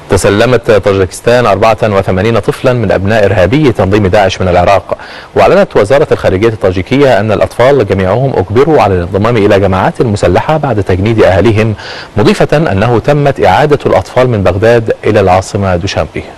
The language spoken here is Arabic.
تسلمت طاجكستان 84 طفلا من أبناء إرهابي تنظيم داعش من العراق. وأعلنت وزارة الخارجية الطاجيكية أن الأطفال جميعهم أجبروا على الانضمام إلى جماعات مسلحة بعد تجنيد أهاليهم، مضيفة أنه تمت إعادة الأطفال من بغداد إلى العاصمة دوشنبي.